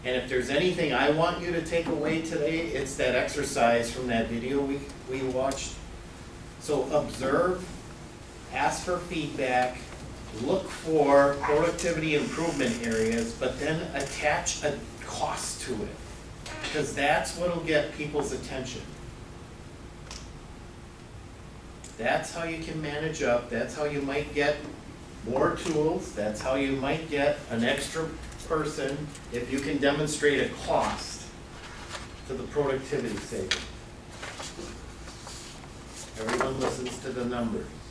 And if there's anything I want you to take away today, it's that exercise from that video we watched. So observe, ask for feedback, look for productivity improvement areas, but then attach a cost to it. Because that's what'll get people's attention. That's how you can manage up, that's how you might get more tools, that's how you might get an extra person if you can demonstrate a cost to the productivity saving. Everyone listens to the numbers.